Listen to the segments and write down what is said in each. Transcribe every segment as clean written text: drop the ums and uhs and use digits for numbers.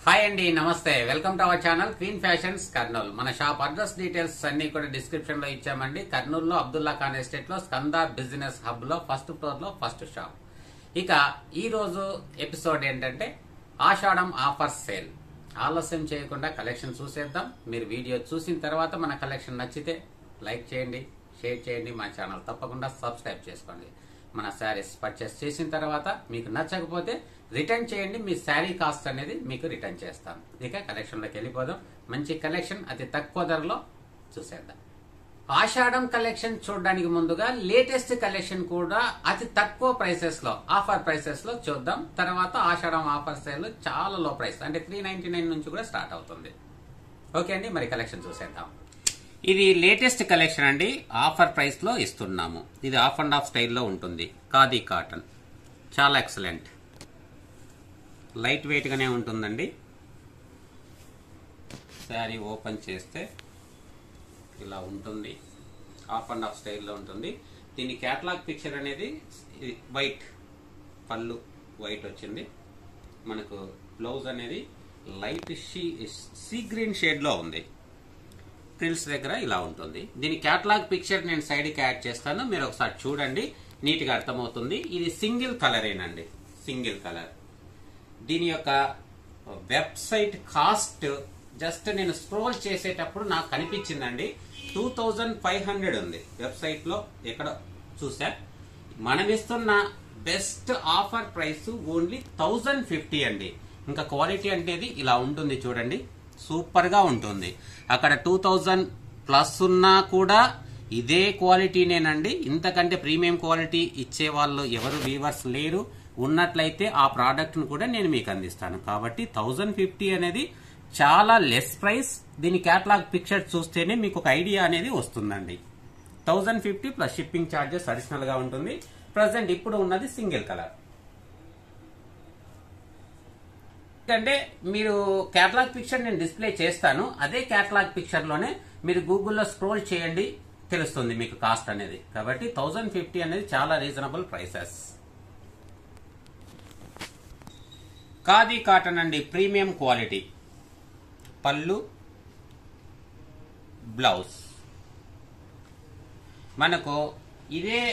Hi అండి, నమస్తే. Welcome to our channel Queen Fashions Kurnool. మన షాప్ అడ్రస్ డీటెయిల్స్ అన్ని కూడా డిస్క్రిప్షన్ లో ఇచ్చామండి. కర్నూలులో అబ్దుల్లా ఖాన్ ఎస్టేట్ లో స్కంద బిజినెస్ హబ్ లో ఫస్ట్ ఫ్లోర్ లో ఫస్ట్ షాప్. ఇక ఈ రోజు ఎపిసోడ్ ఏంటంటే ఆషాఢం ఆఫర్ సేల్. ఆలస్యం చేయకుండా కలెక్షన్ చూసేద్దాం. మీరు వీడియో చూసిన తర్వాత మన కలెక్షన్ నచ్చితే లైక్ చేయండి, షేర్ చేయండి, మా ఛానల్ తప్పకుండా సబ్స్క్రైబ్ చేసుకోండి. మన శారీస్ పర్చేస్ చేసిన తర్వాత మీకు నచ్చకపోతే రిటర్న్ చేయండి. మీ శారీ కాస్ట్ అనేది మీకు రిటర్న్ చేస్తాను. ఇక కలెక్షన్ లోకి వెళ్ళిపోదాం. మంచి కలెక్షన్ అతి తక్కువ ధరలో చూసేద్దాం. ఆషాఢం కలెక్షన్ చూడడానికి ముందుగా లేటెస్ట్ కలెక్షన్ కూడా అతి తక్కువ ప్రైసెస్ లో, ఆఫర్ ప్రైసెస్ లో చూద్దాం. తర్వాత ఆషాఢం ఆఫర్ సేల్ చాలా లో ప్రైస్ అంటే 399 నుంచి కూడా స్టార్ట్ అవుతుంది. ఓకే అండి, మరి కలెక్షన్ చూసేద్దాం. ఇది లేటెస్ట్ కలెక్షన్ అండి. ఆఫర్ ప్రైస్ లో ఇస్తున్నాము. ఇది ఆఫ్ అండ్ ఆఫ్ స్టైల్లో ఉంటుంది. ఖాదీ కాటన్, చాలా ఎక్సలెంట్, లైట్ వెయిట్ గానే ఉంటుందండి. శారీ ఓపెన్ చేస్తే ఇలా ఉంటుంది. ఆఫ్ అండ్ ఆఫ్ స్టైల్లో ఉంటుంది. దీని క్యాటలాగ్ పిక్చర్ అనేది వైట్, పళ్ళు వైట్ వచ్చింది. మనకు బ్లౌజ్ అనేది లైట్ సీ గ్రీన్ షేడ్ లో ఉంది. ఫ్రిల్స్ దగ్గర ఇలా ఉంటుంది. దీని క్యాటలాగ్ పిక్చర్ నేను సైడ్ కి యాడ్ చేస్తాను, మీరు ఒకసారి చూడండి, నీట్ గా అర్థమవుతుంది. ఇది సింగిల్ కలరేనండి, సింగిల్ కలర్. దీని యొక్క వెబ్సైట్ కాస్ట్ జస్ట్ నేను స్క్రోల్ చేసేటప్పుడు నాకు కనిపించిందండి 2500 ఉంది. వెబ్సైట్ లో ఎక్కడ చూసా. మనం ఇస్తున్న బెస్ట్ ఆఫర్ ప్రైస్ ఓన్లీ 1050 అండి. ఇంకా క్వాలిటీ అనేది ఇలా ఉంటుంది చూడండి, సూపర్ గా ఉంటుంది. అక్కడ 2000 ప్లస్ ఉన్నా కూడా ఇదే క్వాలిటీనేనండి. ఇంతకంటే ప్రీమియం క్వాలిటీ ఇచ్చే వాళ్ళు ఎవరు వీవర్స్ లేరు. ఉన్నట్లయితే ఆ ప్రోడక్ట్ ను కూడా నేను మీకు అందిస్తాను. కాబట్టి 1050 అనేది చాలా లెస్ ప్రైస్. దీని క్యాటలాగ్ పిక్చర్ చూస్తేనే మీకు ఒక ఐడియా అనేది వస్తుందండి. 1050 ప్లస్ షిప్పింగ్ ఛార్జెస్ అడిషనల్ గా ఉంటుంది. ప్రజెంట్ ఇప్పుడు ఉన్నది సింగిల్ కలర్. అంటే మీరు క్యాటలాగ్ పిక్చర్ నేను డిస్ప్లే చేస్తాను. అదే క్యాటలాగ్ పిక్చర్ లోనే మీరు గూగుల్లో స్క్రోల్ చేయండి, తెలుస్తుంది మీకు కాస్ట్ అనేది. కాబట్టి 1050 అనేది చాలా రీజనబుల్ ప్రైసెస్. ఖాదీ కాటన్ అండి, ప్రీమియం క్వాలిటీ. పళ్ళు, బ్లౌజ్ మనకు ఇదే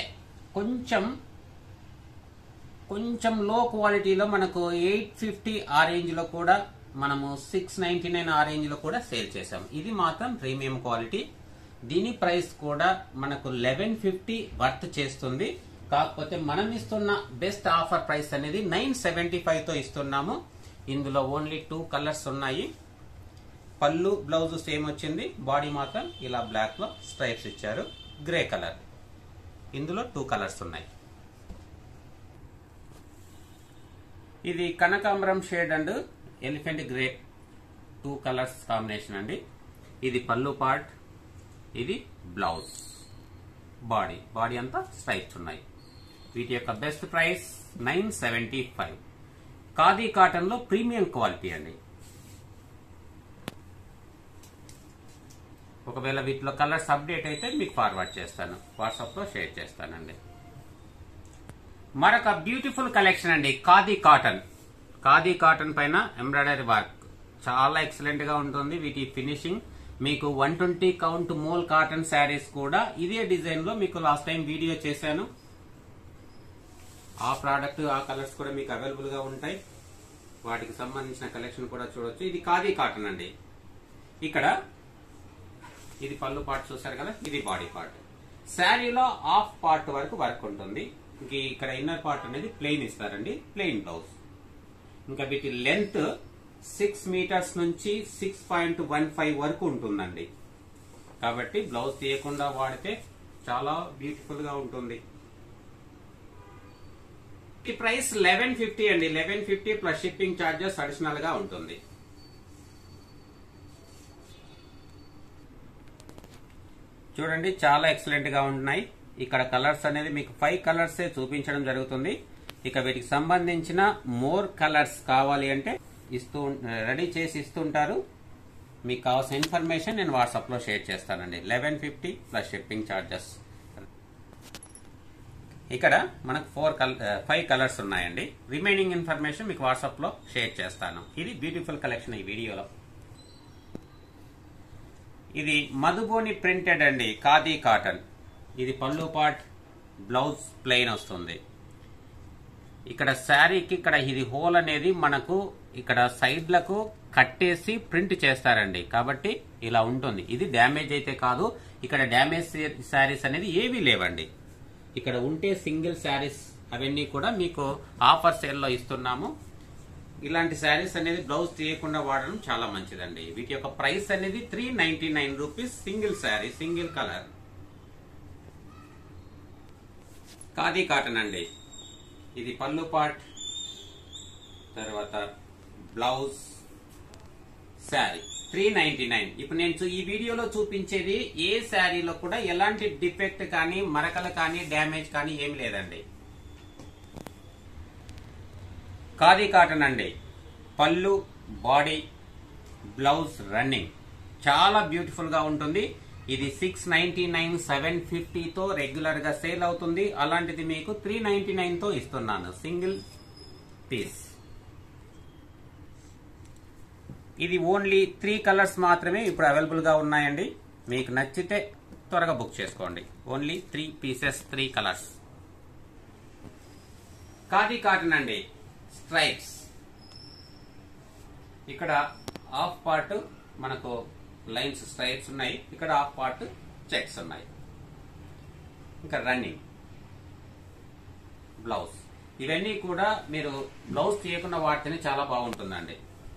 కొంచెం లో క్వాలిటీలో మనకు 850 ఆ రేంజ్ లో కూడా, మనము 699 ఆ రేంజ్ లో కూడా సేల్ చేసాం. ఇది మాత్రం ప్రీమియం క్వాలిటీ. దీని ప్రైస్ కూడా మనకు 1150 వర్త్ చేస్తుంది. కాకపోతే మనం ఇస్తున్న బెస్ట్ ఆఫర్ ప్రైస్ అనేది 975 తో ఇస్తున్నాము. ఇందులో ఓన్లీ 2 కలర్స్ ఉన్నాయి. పళ్ళు బ్లౌజ్ సేమ్ వచ్చింది. బాడీ మాత్రం ఇలా బ్లాక్ లో స్ట్రైప్స్ ఇచ్చారు. గ్రే కలర్, ఇందులో 2 కలర్స్ ఉన్నాయి. ఇది కనకాంబరం shade and elephant grey, 2 colours combination అండి. ఇది పళ్ళు పార్ట్, ఇది బ్లౌజ్. బాడీ అంతా స్ట్రైప్స్ ఉన్నాయి. వీటి యొక్క బెస్ట్ ప్రైస్ 975. ఖాదీ కాటన్ లో ప్రీమియం క్వాలిటీ అండి. ఒకవేళ వీటిలో కలర్స్ అప్డేట్ అయితే మీకు ఫార్వర్డ్ చేస్తాను, వాట్సాప్ లో షేర్ చేస్తానండి. మరొక బ్యూటిఫుల్ కలెక్షన్ అండి, ఖాదీ కాటన్. ఖాదీ కాటన్ పైన ఎంబ్రాయిడరీ వర్క్ చాలా ఎక్సలెంట్ గా ఉంటుంది. వీటి ఫినిషింగ్ మీకు 120 కౌంట్ మోల్ కాటన్ శారీస్ కూడా ఇదే డిజైన్ లో మీకు లాస్ట్ టైం వీడియో చేశాను. ఆ ప్రోడక్ట్, ఆ కలర్స్ కూడా మీకు అవైలబుల్ గా ఉంటాయి. వాటికి సంబంధించిన కలెక్షన్ కూడా చూడొచ్చు. ఇది ఖాదీ కాటన్ అండి. ఇక్కడ ఇది పళ్ళు పార్ట్ చూసారు కదా, ఇది బాడీ పార్ట్. శారీలో హాఫ్ పార్ట్ వరకు వర్క్ ఉంటుంది. ఇక్కడ ఇన్నర్ పార్ట్ అనేది ప్లెయిన్ ఇస్తారండి, ప్లెయిన్ బ్లౌజ్. ఇంకా వీటి లెంత్ 6 మీటర్స్ నుంచి 6.15 వరకు ఉంటుందండి. కాబట్టి బ్లౌజ్ తీయకుండా వాడితే చాలా బ్యూటిఫుల్ గా ఉంటుంది. ఈ ప్రైస్ 1150 అండి. 1150 ప్లస్ షిప్పింగ్ ఛార్జెస్ అడిషనల్ గా ఉంటుంది. చూడండి, చాలా ఎక్సలెంట్ గా ఉన్నాయి. ఇక్కడ కలర్స్ అనేది మీకు 5 కలర్స్ చూపించడం జరుగుతుంది. ఇక వీటికి సంబంధించిన మోర్ కలర్స్ కావాలి అంటే రెడీ చేసి ఇస్తుంటారు. మీకు కావాల్సిన ఇన్ఫర్మేషన్ నేను వాట్సాప్ లో షేర్ చేస్తానండి. 1150 ప్లస్ షిప్పింగ్ ఛార్జెస్. ఇక్కడ మనకు 5 కలర్స్ ఉన్నాయండి. రిమైనింగ్ ఇన్ఫర్మేషన్ మీకు వాట్సాప్ లో షేర్ చేస్తాను. ఇది బ్యూటిఫుల్ కలెక్షన్ ఈ వీడియోలో. ఇది మధుబోని ప్రింటెడ్ అండి, ఖాదీ కాటన్. ఇది పళ్ళు పార్ట్, బ్లౌజ్ ప్లెయిన్ వస్తుంది. ఇక్కడ శారీకి ఇక్కడ ఇది హోల్ అనేది మనకు ఇక్కడ సైడ్లకు కట్టేసి ప్రింట్ చేస్తారండి, కాబట్టి ఇలా ఉంటుంది. ఇది డ్యామేజ్ అయితే కాదు. ఇక్కడ డ్యామేజ్ శారీస్ అనేది ఏవీ లేవండి. ఇక్కడ ఉంటే సింగిల్ శారీస్ అవన్నీ కూడా మీకు ఆఫర్ సేల్ లో ఇస్తున్నాము. ఇలాంటి శారీస్ అనేది బ్లౌజ్ తీయకుండా వాడడం చాలా మంచిదండి. వీటి యొక్క ప్రైస్ అనేది 399 rupees. Single sari, single colour, khadi cotton అండి. ఇది పళ్ళు పార్ట్, తర్వాత బ్లౌజ్, శారీ 399. ఇప్పుడు నేను ఈ వీడియోలో చూపించేది ఏ శారీలో కూడా ఎలాంటి డిఫెక్ట్ కానీ మరకలు కానీ డ్యామేజ్ కానీ ఏమి లేదండి. ఖాదీ కాటన్ అండి. పళ్ళు, బాడీ, బ్లౌజ్ రన్నింగ్ చాలా బ్యూటిఫుల్ గా ఉంటుంది. ఇది 699, 750 తో రెగ్యులర్ గా సేల్ అవుతుంది. అలాంటిది మీకు 399 తో ఇస్తున్నాను సింగిల్ పీస్. ఇది ఓన్లీ 3 కలర్స్ మాత్రమే ఇప్పుడు అవైలబుల్ గా ఉన్నాయండి. మీకు నచ్చితే త్వరగా బుక్ చేసుకోండి. Only 3 pieces, 3 colours. Khadi cotton అండి, స్ట్రైప్స్. ఇక్కడ హాఫ్ పార్ట్ మనకు లైన్స్ స్ట్రైప్స్ ఉన్నాయి, ఇక్కడ హాఫ్ పార్ట్ చెక్స్ ఉన్నాయి. ఇంకా రన్నింగ్ బ్లౌజ్. ఇవన్నీ కూడా మీరు బ్లౌజ్ తీయకుండా వాడితేనే చాలా బాగుంటుందండి.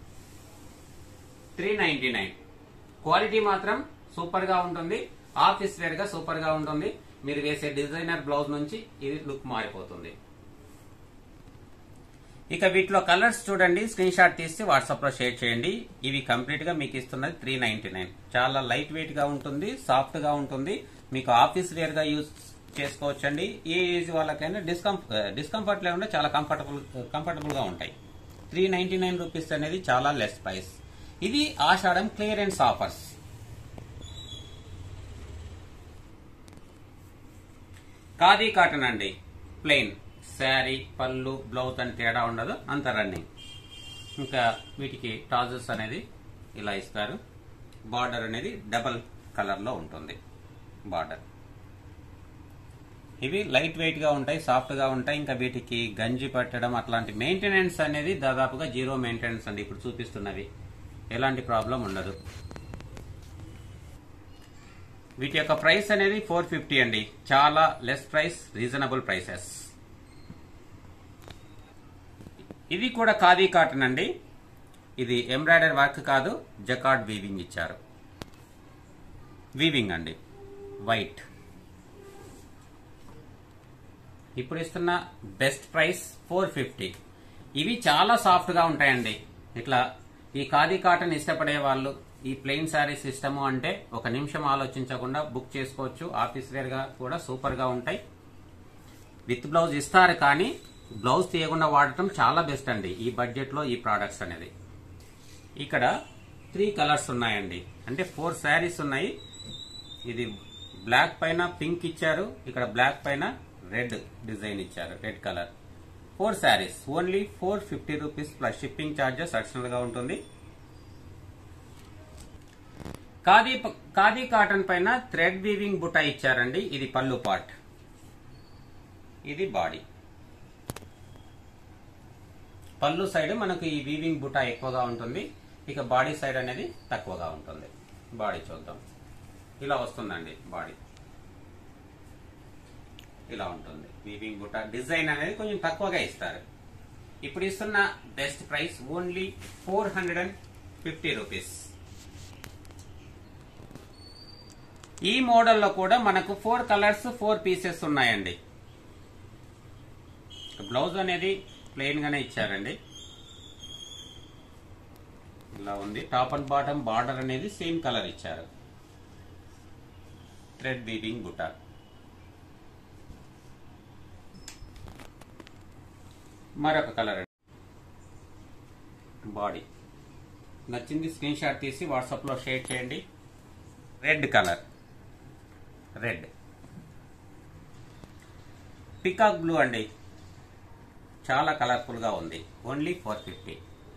399. క్వాలిటీ మాత్రం సూపర్ గా ఉంటుంది. ఆఫీస్ వేర్ గా సూపర్ గా ఉంటుంది. మీరు వేసే డిజైనర్ బ్లౌజ్ నుంచి ఇది లుక్ మారిపోతుంది. ఇక వీటిలో కలర్స్ చూడండి, స్క్రీన్ షాట్ తీసి వాట్సాప్ లో షేర్ చేయండి. ఇవి కంప్లీట్ గా మీకు ఇస్తున్నది 399. చాలా లైట్ వెయిట్ గా ఉంటుంది, సాఫ్ట్ గా ఉంటుంది. మీకు ఆఫీస్ వేర్ గా యూజ్ చేసుకోవచ్చండి. ఏ ఏజ్ వాళ్ళకైనా డిస్కంఫర్ట్ లేకుండా చాలా కంఫర్టబుల్ గా ఉంటాయి. 399 రూపీస్ అనేది చాలా లెస్ ప్రైస్. ఇది Ashadham clearance offers. Khadi cotton అండి, ప్లెయిన్ శారీ, పళ్ళు, బ్లౌజ్ అని తేడా ఉండదు, అంత రన్నింగ్. ఇంకా వీటికి ట్రౌజర్స్ అనేది ఇలా ఇస్తారు. బార్డర్ అనేది డబల్ కలర్ లో ఉంటుంది బార్డర్. ఇవి లైట్ వెయిట్ గా ఉంటాయి, సాఫ్ట్ గా ఉంటాయి. ఇంకా వీటికి గంజి పట్టడం అట్లాంటి మెయింటెనెన్స్ అనేది దాదాపుగా 0 మెయింటెనెన్స్ అండి. ఇప్పుడు చూపిస్తున్నవి ఎలాంటి ప్రాబ్లం ఉండదు. వీటి యొక్క ప్రైస్ అనేది 450 అండి. చాలా లెస్ ప్రైస్, రీజనబుల్ ప్రైసెస్. ఇది కూడా ఖాదీ కాటన్ అండి. ఇది ఎంబ్రాయిడరీ వర్క్ కాదు, జకార్డ్ వీవింగ్ ఇచ్చారు. వీవింగ్ అండి, వైట్. ఇప్పుడు ఇస్తున్న బెస్ట్ ప్రైస్ 450. ఇవి చాలా సాఫ్ట్ గా ఉంటాయండి. ఇట్లా ఈ ఖాదీ కాటన్ ఇష్టపడే వాళ్ళు ఈ ప్లెయిన్ శారీస్ ఇష్టము అంటే ఒక నిమిషం ఆలోచించకుండా బుక్ చేసుకోవచ్చు. ఆఫీస్ వేర్ గా కూడా సూపర్ గా ఉంటాయి. విత్ బ్లౌజ్ ఇస్తారు, కానీ బ్లౌజ్ తీయకుండా వాడటం చాలా బెస్ట్ అండి ఈ బడ్జెట్ లో ఈ ప్రొడక్ట్స్ అనేది. ఇక్కడ 3 కలర్స్ ఉన్నాయండి, అంటే 4 శారీస్ ఉన్నాయి. ఇది బ్లాక్ పైన పింక్ ఇచ్చారు, ఇక్కడ బ్లాక్ పైన రెడ్ డిజైన్ ఇచ్చారు, red colour. 4 saris, only 450 rupees plus shipping charges additional గా ఉంటుంది. ఖాదీ కాటన్ పైన థ్రెడ్ వీవింగ్ బుటా ఇచ్చారండి. ఇది పళ్ళు పార్ట్, ఇది బాడీ. పళ్ళు సైడ్ మనకు ఈ వీవింగ్ బుటా ఎక్కువగా ఉంటుంది, ఇక బాడీ సైడ్ అనేది తక్కువగా ఉంటుంది. బాడీ చూద్దాం. ఇలా వస్తుందండి బాడీ, ఇలా ఉంటుంది. వీవింగ్ బుటా డిజైన్ అనేది కొంచెం తక్కువగా ఇస్తారు. ఇప్పుడు ఇస్తున్న బెస్ట్ ప్రైస్ ఓన్లీ 450 రూపీస్. ఈ మోడల్లో కూడా మనకు 4 కలర్స్ 4 పీసెస్ ఉన్నాయండి. బ్లౌజ్ అనేది ప్లెయిన్ గానే ఇచ్చారండి, ఇలా ఉంది. టాప్ అండ్ బాటమ్ బార్డర్ అనేది సేమ్ కలర్ ఇచ్చారు. థ్రెడ్ వీవింగ్ బుటా. మరొక కలర్ బాడీ. నచ్చింది స్క్రీన్ షాట్ తీసి వాట్సాప్ లో షేర్ చేయండి. Red colour, red. Peacock blue అండి, చాలా కలర్ఫుల్ గా ఉంది. ఓన్లీ 450.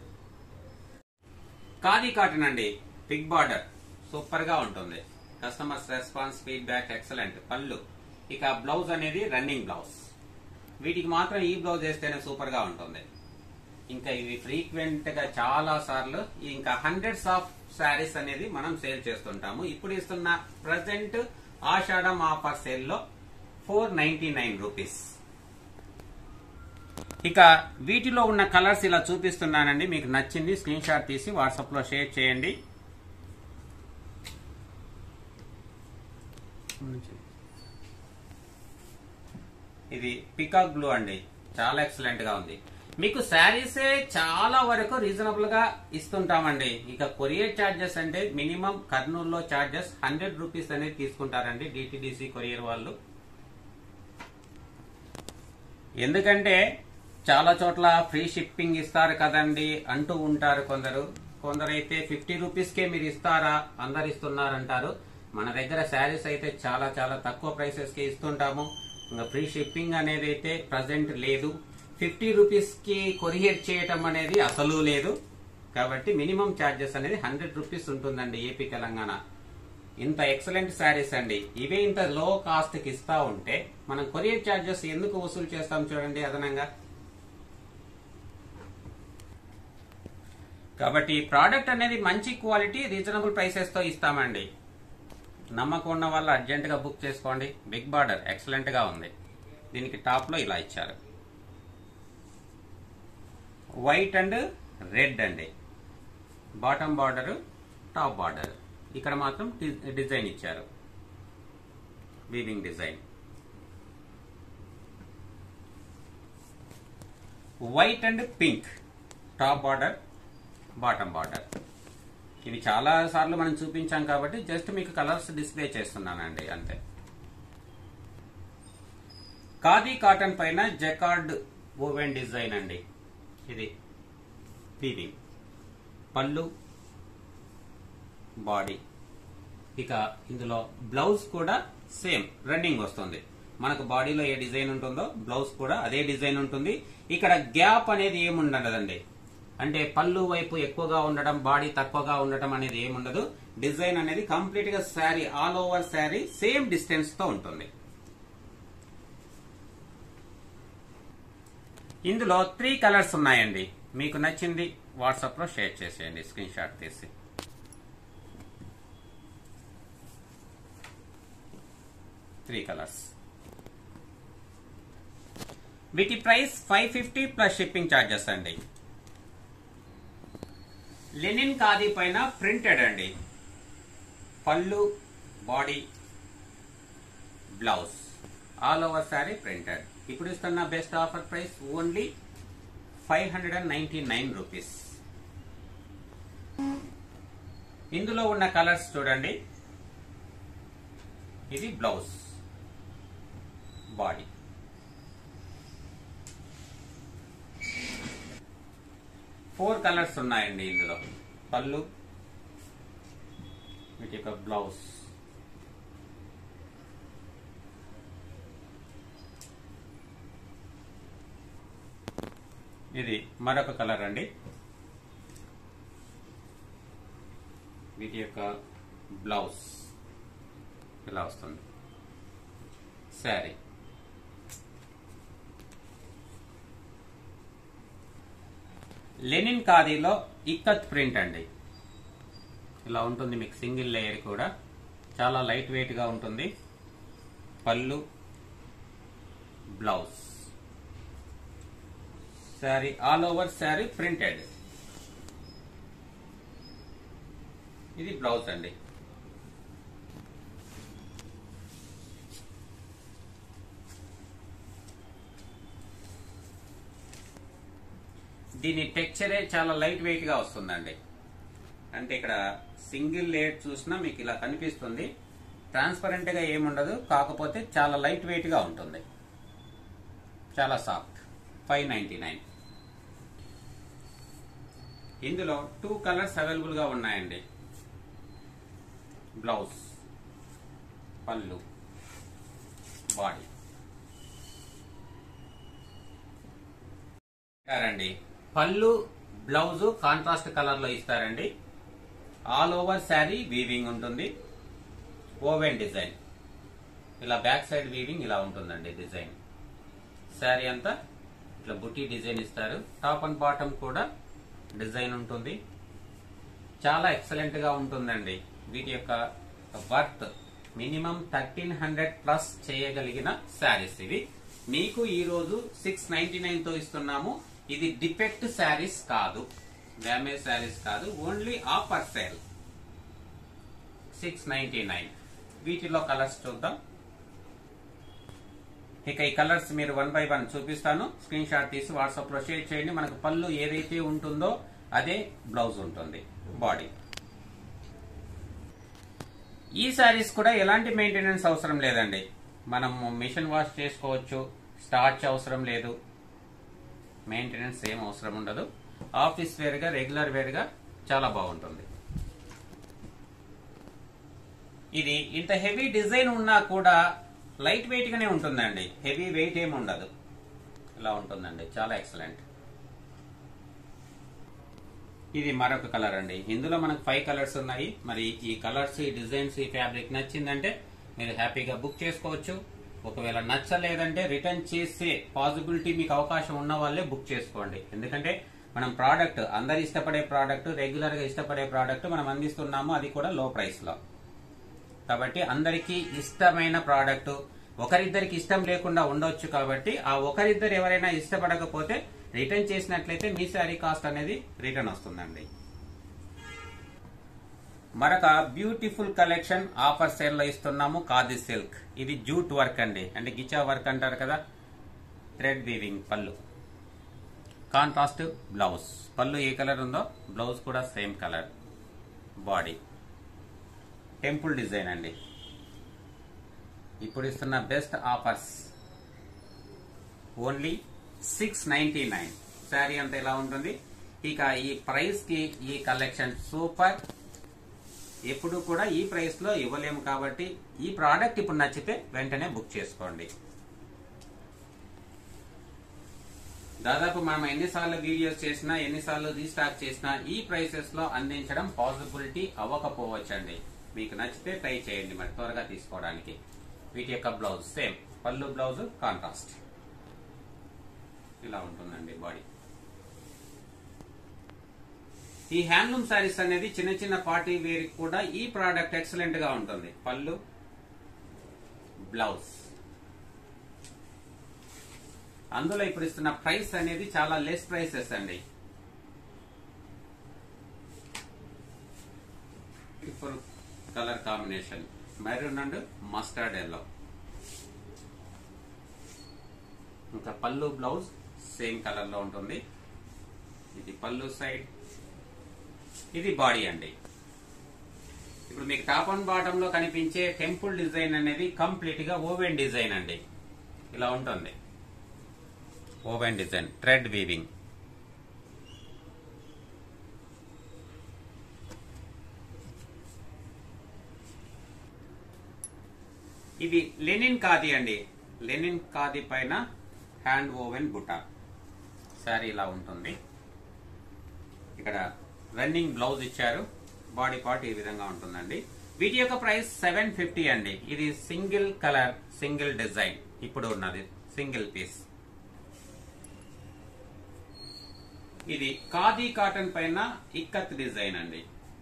ఖాదీ కాటన్ అండి, బిగ్ బార్డర్, సూపర్ గా ఉంటుంది. Customers response feedback excellent. Pallu, ఇక బ్లౌజ్ అనేది రన్నింగ్ బ్లౌజ్. వీటికి మాత్రం ఈ బ్లౌజ్ వేస్తేనే సూపర్ గా ఉంటుంది. ఇంకా ఇవి ఫ్రీక్వెంట్ గా చాలా సార్లు ఇంకా హండ్రెడ్స్ ఆఫ్ శారీస్ అనేది మనం సేల్ చేస్తుంటాము. ఇప్పుడు ఇస్తున్న ప్రజెంట్ ఆషాఢం ఆఫర్ సేల్ లో 499 రూపీస్. ఇక వీటిలో ఉన్న కలర్స్ ఇలా చూపిస్తున్నానండి. మీకు నచ్చింది స్క్రీన్ షాట్ తీసి వాట్సాప్ లో షేర్ చేయండి. ఇది పికాక్ బ్లూ అండి, చాలా ఎక్సలెంట్ గా ఉంది. మీకు శారీసే చాలా వరకు రీజనబుల్ గా ఇస్తుంటామండి. ఇక కొరియర్ చార్జెస్ అంటే మినిమం కర్నూలులో చార్జెస్ 100 రూపీస్ అనేది తీసుకుంటారండి డిటిడిసి కొరియర్ వాళ్ళు. ఎందుకంటే చాలా చోట్ల ఫ్రీ షిప్పింగ్ ఇస్తారు కదండి అంటూ ఉంటారు కొందరైతే 50 రూపీస్కే మీరు ఇస్తారా, అందరు ఇస్తున్నారంటారు. మన దగ్గర శారీస్ అయితే చాలా చాలా తక్కువ ప్రైసెస్ కి ఇస్తుంటాము. ఇంకా ఫ్రీ షిప్పింగ్ అనేది అయితే ప్రజెంట్ లేదు. 50 రూపీస్ కి కొరియర్ చేయటం అనేది అసలు లేదు. కాబట్టి మినిమం చార్జెస్ అనేది 100 రూపీస్ ఉంటుందండి ఏపీ తెలంగాణ. ఇంత ఎక్సలెంట్ శారీస్ అండి, ఇవే ఇంత లో కాస్ట్ కి ఇస్తా ఉంటే మనం కొరియర్ చార్జెస్ ఎందుకు వసూలు చేస్తాం చూడండి అదనంగా. కాబట్టి ప్రోడక్ట్ అనేది మంచి క్వాలిటీ రీజనబుల్ ప్రైసెస్ తో ఇస్తామండి. నమ్మకం ఉన్న వాళ్ళు అర్జెంట్ గా బుక్ చేసుకోండి. బిగ్ బార్డర్ ఎక్సలెంట్ గా ఉంది. దీనికి టాప్ లో ఇలా ఇచ్చారు, వైట్ అండ్ రెడ్ అండి. Bottom border, top border. ఇక్కడ మాత్రం డిజైన్ ఇచ్చారు, weaving design. White and pink top border, bottom border. ఇవి చాలా సార్లు మనం చూపించాం కాబట్టి జస్ట్ మీకు కలర్స్ డిస్ప్లే చేస్తున్నానండి అంతే. ఖాదీ కాటన్ పైన జకార్డ్ ఓవెన్ డిజైన్ అండి. ఇది వీవింగ్. పళ్ళు, బాడీ. ఇక ఇందులో బ్లౌజ్ కూడా సేమ్ రన్నింగ్ వస్తుంది. మనకు బాడీలో ఏ డిజైన్ ఉంటుందో బ్లౌజ్ కూడా అదే డిజైన్ ఉంటుంది. ఇక్కడ గ్యాప్ అనేది ఏముండదండి. అంటే పళ్ళు వైపు ఎక్కువగా ఉండడం, బాడీ తక్కువగా ఉండటం అనేది ఏముండదు. డిజైన్ అనేది కంప్లీట్ గా sari, all over sari same distance తో ఉంటుంది. ఇందులో 3 కలర్స్ ఉన్నాయండి. మీకు నచ్చింది వాట్సాప్ లో షేర్ చేసేయండి స్క్రీన్ షాట్ తీసి. Three colours. వీటి ప్రైస్ 550 ప్లస్ షిప్పింగ్ ఛార్జెస్ అండి. లెనిన్ ఖాదీ పైన ప్రింటెడ్ అండి. Pallu, body, blouse, all over sari printed. ఇప్పుడు ఇస్తున్న best offer price only 599 rupees. ఇందులో ఉన్న కలర్స్ చూడండి. ఇది బ్లౌజ్, బాడీ. ఫోర్ కలర్స్ ఉన్నాయండి ఇందులో. పళ్ళు, వీటి యొక్క బ్లౌజ్. ఇది మరొక కలర్ అండి. వీటి యొక్క బ్లౌజ్ ఇలా వస్తుంది. శారీ. లెనిన్ ఖాదీలో ఇక్కత్ ప్రింట్ అండి. ఇలా ఉంటుంది మీకు సింగిల్ లేయర్ కూడా. చాలా లైట్ వెయిట్ గా ఉంటుంది. Pallu, blouse. Sari all over sari printed. ఇది బ్లౌజ్ అండి. దీని టెక్చరే చాలా లైట్ వెయిట్ గా వస్తుందండి. అంటే ఇక్కడ సింగిల్ లేయర్ చూసినా మీకు ఇలా కనిపిస్తుంది. ట్రాన్స్పరెంట్ గా ఏముండదు, కాకపోతే చాలా లైట్ వెయిట్ గా ఉంటుంది. చాలా సాఫ్ట్. 599. ఇందులో 2 కలర్స్ అవైలబుల్ గా ఉన్నాయండి. బ్లౌజ్, పళ్ళు, బాడీ. అండి పళ్ళు బ్లౌజ్ కాంట్రాస్ట్ కలర్ లో ఇస్తారండి. ఆల్ ఓవర్ శారీ వీవింగ్ ఉంటుంది. ఓవెన్ డిజైన్ ఇలా బ్యాక్ సైడ్ వీవింగ్ ఇలా ఉంటుందండి. డిజైన్ శారీ అంతా ఇట్లా బుట్టి డిజైన్ ఇస్తారు. టాప్ అండ్ బాటమ్ కూడా డిజైన్ ఉంటుంది. చాలా ఎక్సలెంట్ గా ఉంటుందండి. వీటి యొక్క వర్త్ మినిమం 1300 ప్లస్ చేయగలిగిన శారీస్ ఇవి. మీకు ఈ రోజు 699 తో ఇస్తున్నాము. ఇది డిఫెక్ట్ శారీస్ కాదు, డ్యామేజ్ శారీస్ కాదు, ఓన్లీ ఆఫర్ సేల్ 699. వీటిలో కలర్స్ చూద్దాం. ఇక ఈ కలర్స్ మీరు 1 by 1 చూపిస్తాను. స్క్రీన్ షాట్ తీసి వాట్సాప్ లో షేర్ చేయండి. మనకు పళ్ళు ఏదైతే ఉంటుందో అదే బ్లౌజ్ ఉంటుంది. బాడీ ఈ శారీస్ కూడా ఎలాంటి మెయింటెనెన్స్ అవసరం లేదండి. మనం మిషన్ వాష్ చేసుకోవచ్చు. స్టార్చ్ అవసరం లేదు. మెయింటెనెన్స్ ఏం అవసరం ఉండదు. ఆఫీస్ వేర్ గా రెగ్యులర్ వేర్ గా చాలా బాగుంటుంది. ఇది ఇంత హెవీ డిజైన్ ఉన్నా కూడా లైట్ వెయిట్ గానే ఉంటుందండి. హెవీ వెయిట్ ఏమి ఉండదు. ఇలా ఉంటుందండి. చాలా ఎక్సలెంట్. ఇది మరొక కలర్ అండి. ఇందులో మనకు 5 కలర్స్ ఉన్నాయి. మరి ఈ కలర్స్, ఈ డిజైన్స్, ఈ ఫ్యాబ్రిక్ నచ్చిందంటే మీరు హ్యాపీగా బుక్ చేసుకోవచ్చు. ఒకవేళ నచ్చలేదంటే రిటర్న్ చేసే పాసిబిలిటీ మీకు అవకాశం ఉన్న వాళ్ళే బుక్ చేసుకోండి. ఎందుకంటే మనం ప్రోడక్ట్ అందరు ఇష్టపడే ప్రోడక్ట్, రెగ్యులర్ గా ఇష్టపడే ప్రోడక్ట్ మనం అందిస్తున్నాము. అది కూడా లో ప్రైస్ లో. కాబట్టి అందరికీ ఇష్టమైన ప్రోడక్ట్. ఒకరిద్దరికి ఇష్టం లేకుండా ఉండొచ్చు. కాబట్టి ఆ ఒకరిద్దరు ఎవరైనా ఇష్టపడకపోతే రిటర్న్ చేసినట్లయితే మీ శారీ కాస్ట్ అనేది రిటర్న్ వస్తుందండి. మరొక బ్యూటిఫుల్ కలెక్షన్ ఆఫర్ సేల్ లో ఇస్తున్నాము. ఖాదీ సిల్క్. ఇది జూట్ వర్క్ అండి. అంటే గిచా వర్క్ అంటారు కదా. Thread weaving pallu, contrast blouse. Pallu ఏ కలర్ ఉందో బ్లౌజ్ కూడా same colour. Body temple design అండి. ఇప్పుడు ఇస్తున్న బెస్ట్ ఆఫర్స్ ఓన్లీ 699. శారీ అంతా ఇలా ఉంటుంది. ఇక ఈ ప్రైస్ కి ఈ కలెక్షన్ సూపర్. ఎప్పుడు కూడా ఈ ప్రైస్ లో ఇవ్వలేము. కాబట్టి ఈ ప్రోడక్ట్ ఇప్పుడు నచ్చితే వెంటనే బుక్ చేసుకోండి. దాదాపు మనం ఎన్నిసార్లు వీడియోస్ చేసినా, ఎన్నిసార్లు రీస్టాక్ చేసినా ఈ ప్రైసెస్ లో అందించడం పాసిబిలిటీ అవ్వకపోవచ్చండి. మీకు నచ్చితే ట్రై చేయండి మరి త్వరగా తీసుకోవడానికి. వీటి యొక్క blouse same. Pallu blouse contrast ఇలా ఉంటుందండి. బాడీ ఈ హ్యాండ్లూమ్ శారీస్ అనేది చిన్న చిన్న పార్టీ వేర్ కూడా ఈ ప్రోడక్ట్ ఎక్సలెంట్ గా ఉంటుంది. పళ్ళు బ్లౌజ్. అందులో ఇప్పుడు ఇస్తున్న ప్రైస్ అనేది చాలా లెస్ ప్రైసెస్ అండి. Beautiful colour combination maroon and mustard yellow. ఇంకా పళ్ళు బ్లౌజ్ సేమ్ కలర్ లో ఉంటుంది. ఇది పళ్ళు సైడ్, ఇది బాడీ అండి. ఇప్పుడు మీకు టాప్ అండ్ బాటమ్ లో కనిపించే టెంపుల్ డిజైన్ అనేది కంప్లీట్ గా ఓవెన్ డిజైన్ అండి. ఇలా ఉంటుంది. Woven design thread weaving. ఇది లెనిన్ ఖాదీ అండి. లెనిన్ ఖాదీ పైన హ్యాండ్ ఓవెన్ బుటా. శారీ ఇలా ఉంటుంది. ఇక్కడ రన్నింగ్ బ్లౌజ్ ఇచ్చారు. బాడీ పార్ట్ ఈ విధంగా ఉంటుందండి. వీటి యొక్క ప్రైస్ 750 అండి. ఇది సింగిల్ కలర్, సింగిల్ డిజైన్. ఇప్పుడు ఉన్నది సింగిల్ పీస్. ఇది ఖాదీ కాటన్ పైన ఇక్కత్ డిజైన్ అండి.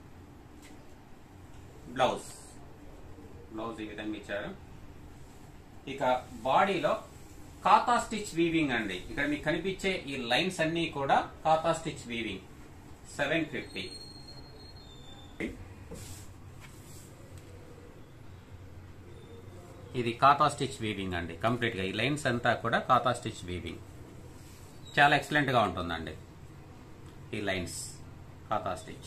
బ్లౌజ్ ఈ విధంగా ఇచ్చారు. ఇక బాడీలో కాతా స్టిచ్ వీవింగ్ అండి. ఇక్కడ మీకు కనిపించే ఈ లైన్స్ అన్ని కూడా కాతా స్టిచ్ వీవింగ్. 750. ఇది కాతా స్టిచ్ వీవింగ్ అండి. కంప్లీట్ గా ఈ లైన్స్ అంతా కూడా కాతా స్టిచ్ వీవింగ్. చాలా ఎక్సలెంట్ గా ఉంటుందండి. ఈ లైన్స్ కాతా స్టిచ్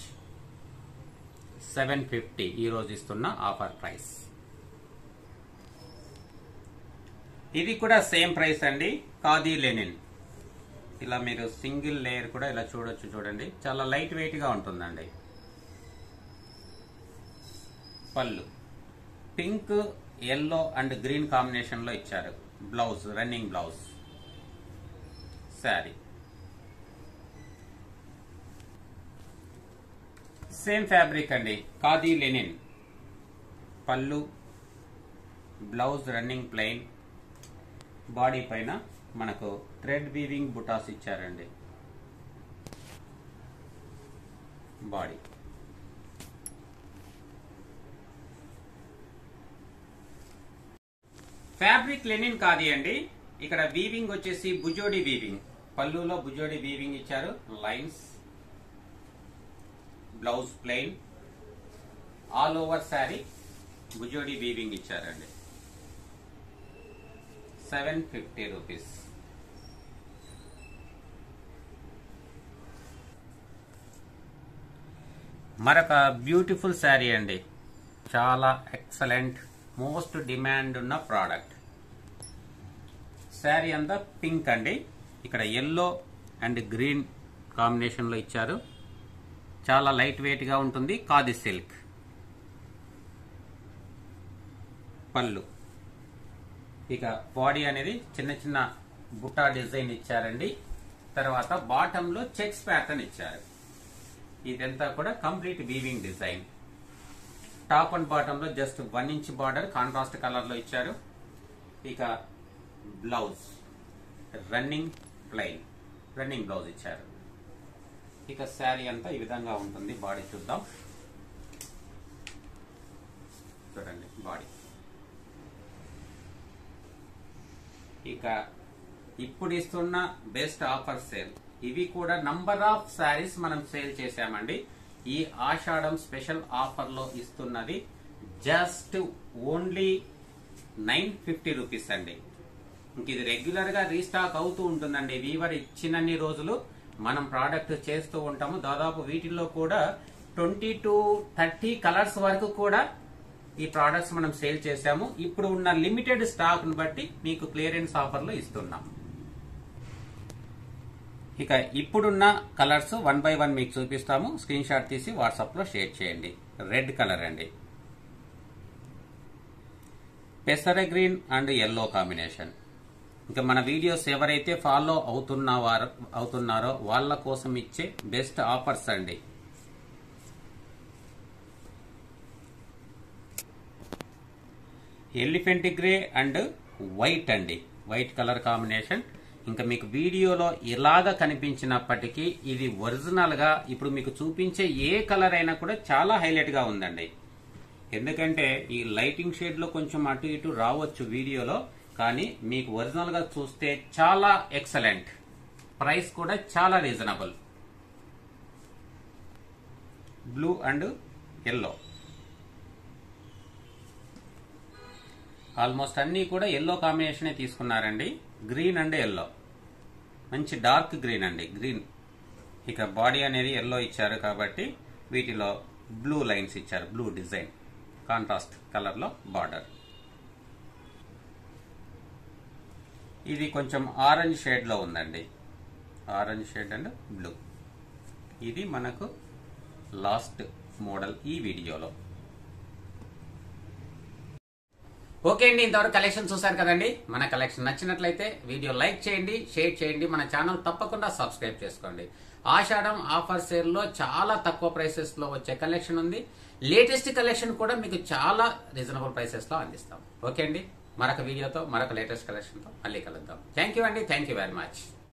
750 ఈ రోజు ఇస్తున్న ఆఫర్ ప్రైస్. ఇది కూడా సేమ్ ప్రైస్ అండి. ఖాదీ లెనిన్. ఇలా మీరు సింగిల్ లేయర్ కూడా ఇలా చూడొచ్చు. చూడండి చాలా లైట్ వెయిట్ గా ఉంటుందండి. Pallu pink, yellow and green combination లో ఇచ్చారు. Blouse running blouse. Sari same fabric అండి, khadi linen. Pallu, blouse running plain, body పైన మనకు థ్రెడ్ వీవింగ్ బుటాస్ ఇచ్చారండి. బాడీ ఫ్యాబ్రిక్ లెనిన్ ఖాదీ అండి. ఇక్కడ వీవింగ్ వచ్చేసి బుజోడి వీవింగ్. పళ్ళులో బుజోడి వీవింగ్ ఇచ్చారు. Lines, blouse plain, all over sari Bhujodi weaving ఇచ్చారండి. 750 రూపీస్. మరొక బ్యూటిఫుల్ శారీ అండి, చాలా ఎక్సలెంట్, మోస్ట్ డిమాండ్ ఉన్న ప్రోడక్ట్. శారీ అంతా పింక్ అండి. ఇక్కడ ఎల్లో అండ్ గ్రీన్ కాంబినేషన్ లో ఇచ్చారు. చాలా లైట్ వెయిట్ గా ఉంటుంది. ఖాదీ సిల్క్. పళ్ళు, ఇక బాడీ అనేది చిన్న చిన్న బుట్టా డిజైన్ ఇచ్చారండి. తర్వాత బాటమ్ లో చెక్స్ ప్యాటర్న్ ఇచ్చారు. ఇదంతా కూడా complete weaving design. Top and bottom లో just 1 inch border contrast colour లో ఇచ్చారు. ఇక blouse running plain, running blouse ఇచ్చారు. ఇక శారీ అంతా ఈ విధంగా ఉంటుంది. బాడీ చూద్దాం. చూడండి బాడీ. ఇక ఇప్పుడు ఇస్తున్న బెస్ట్ ఆఫర్ సేల్. ఇవి కూడా నంబర్ ఆఫ్ శారీస్ మనం సేల్ చేశామండి. ఈ ఆషాఢం స్పెషల్ ఆఫర్ లో ఇస్తున్నది జస్ట్ ఓన్లీ 950 రూపీస్ అండి. ఇంక ఇది రెగ్యులర్ గా రీస్టాక్ అవుతూ ఉంటుందండి. వీవర్ ఇచ్చినన్ని రోజులు మనం ప్రోడక్ట్ చేస్తూ ఉంటాము. దాదాపు వీటిల్లో కూడా 20 to 30 కలర్స్ వరకు కూడా ఈ ప్రోడక్ట్స్ మనం సేల్ చేశాము. ఇప్పుడు ఉన్న లిమిటెడ్ స్టాక్ ను బట్టి మీకు క్లియరెన్స్ ఆఫర్ లో ఇస్తున్నాం. ఇక ఇప్పుడున్న కలర్స్ 1 by 1 మీకు చూపిస్తాము. స్క్రీన్ షాట్ తీసి వాట్సాప్ లో షేర్ చేయండి. రెడ్ కలర్ అండి, పెసర గ్రీన్ అండ్ ఎల్లో కాంబినేషన్. ఇంకా మన వీడియోస్ ఎవరైతే ఫాలో అవుతున్నారో వాళ్ళ కోసం ఇచ్చే బెస్ట్ ఆఫర్స్ అండి. ఎలిఫెంట్ గ్రే అండ్ వైట్ అండి, వైట్ కలర్ కాంబినేషన్. ఇంకా మీకు వీడియోలో ఇలాగా కనిపించినప్పటికీ ఇది ఒరిజినల్ గా ఇప్పుడు మీకు చూపించే ఏ కలర్ అయినా కూడా చాలా హైలైట్ గా ఉందండి. ఎందుకంటే ఈ లైటింగ్ షేడ్ లో కొంచెం అటు ఇటు రావచ్చు వీడియోలో, కానీ మీకు ఒరిజినల్ గా చూస్తే చాలా ఎక్సలెంట్. ప్రైస్ కూడా చాలా reasonable. Blue and yellow, almost అన్ని కూడా ఎల్లో కాంబినేషన్ తీసుకున్నారండి. గ్రీన్ అండ్ ఎల్లో, మంచి డార్క్ గ్రీన్ అండి, గ్రీన్. ఇక బాడీ అనేది ఎల్లో ఇచ్చారు కాబట్టి వీటిలో బ్లూ లైన్స్ ఇచ్చారు. బ్లూ డిజైన్ కాంట్రాస్ట్ కలర్ లో బార్డర్. ఇది కొంచెం ఆరెంజ్ షేడ్ లో ఉందండి, ఆరెంజ్ షేడ్ అండ్ బ్లూ. ఇది మనకు లాస్ట్ మోడల్ ఈ వీడియోలో. ఓకే అండి, ఇంతవరకు కలెక్షన్ చూసారు కదండి. మన కలెక్షన్ నచ్చినట్లయితే వీడియో లైక్ చేయండి, షేర్ చేయండి. మన ఛానల్ తప్పకుండా సబ్స్క్రైబ్ చేసుకోండి. ఆషాఢం ఆఫర్ సేల్ లో చాలా తక్కువ ప్రైసెస్ లో వచ్చే కలెక్షన్ ఉంది. లేటెస్ట్ కలెక్షన్ కూడా మీకు చాలా రీజనబుల్ ప్రైసెస్ లో అందిస్తాం. ఓకే అండి, మరొక వీడియోతో మరొక లేటెస్ట్ కలెక్షన్ తో మళ్ళీ కలుద్దాం. థ్యాంక్ యూ అండి, థ్యాంక్ యూ వెరీ మచ్.